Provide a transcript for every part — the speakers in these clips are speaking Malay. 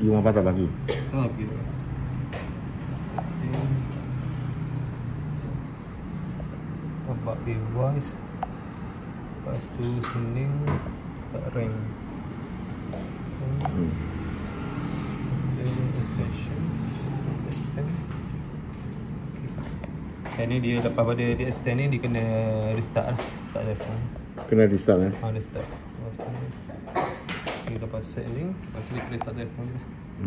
You apa tak bagi? Tak lagi tu. Nampak device. Lepas tu sening tak ring. Extension. Expand. Yang ni dia lepas pada dia extend ni dia kena restart lah. Start telefon. Kena di start eh? Dia start. Lepas tu dia lepas set link, lepas tu dia kena start telefon je lah.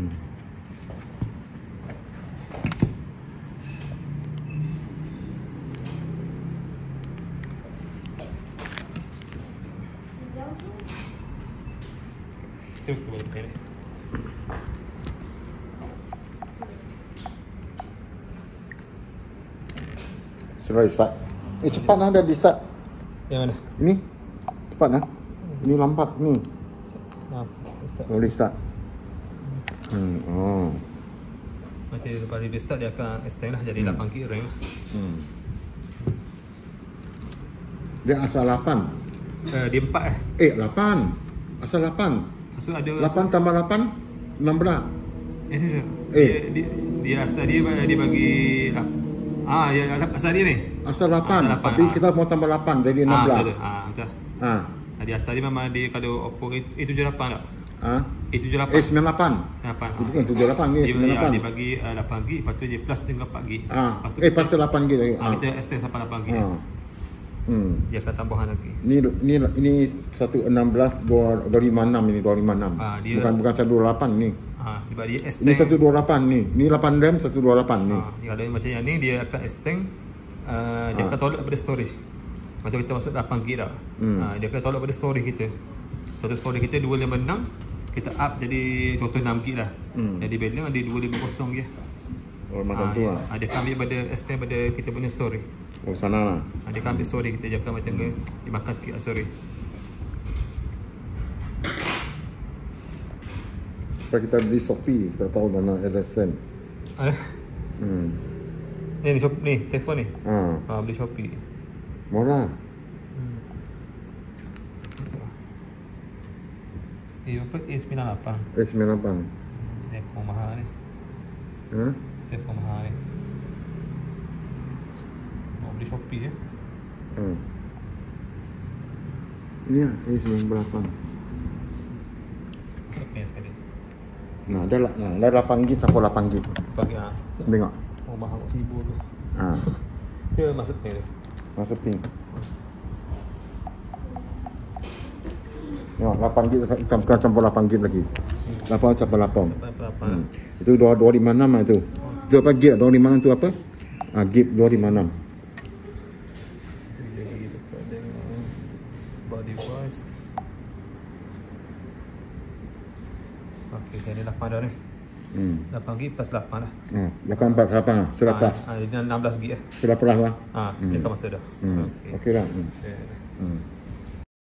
Cukup boleh. Sudah start. Cepat lah dah di start. Yang mana? Ini cepat lah. Ini lambat ni. Start. Boleh start. Oh. Nanti lepas dia start dia akan extend lah jadi 8 GB RAM lah. Dia asal 8. Dia 4 8. Asal 8. Maksud ada 8 tambah 8 16. Dia asal dia bagi ya asal dia ni. Asal 8. Tapi kita mau tambah 8 jadi 16. Betul. Jadi asal dia memang dia kalau Oppo A78 tak? A78. A98. Bukan 78 ni A98. Dia bagi 8GB lepas tu dia plus dengan 4GB. Pas 8GB lagi. Kita extend sampai 8GB. Dia akan tambahan lagi. Ini 116 256 ini 256. Bukan 128 ni. Dia bagi extend. Ini 128 ni. Ni 8 RAM 128 ni. Kalau macam yang ni dia akan extend dia akan tolak daripada storage. Macam kita masuk 8GB dah. Dia akan tolak daripada storage kita. Total storage kita 256, kita up jadi total 6GB dah. Jadi balance ada 250 je. Macam tu lah. Dia akan ambil pada extend pada kita punya storage. Sana lah. Dia akan ambil storage kita jaga macam ke dimakan sikit lah storage. Supaya kita beli Shopee, kita tahu mana address stand. Ni Shopee ni, telefon ni. Beli Shopee. Murah. Apa? A98. A98. Telefon mahal ni. Telefon mahal ni. Mau beli Shopee je. Ini lah A98. Masuk ni sekali. Dah 8GB sampai 8GB. Bagi Tengok. Oh mahal kok 1000 tu. Dia masuk ni dia. Masuk pink. Tengok 8GB campur 8GB lagi. 8 campur 8. Itu 256 lah itu. Itu apa gig 256 tu apa? Gig 256. Body voice. Okey, jadi 8 dah ni. 8GB plus 8 lah. 8 lah. Sudah plus. Jadi 16GB Sudah plus lah. Dia akan masuk dah. Okey dah. Okay.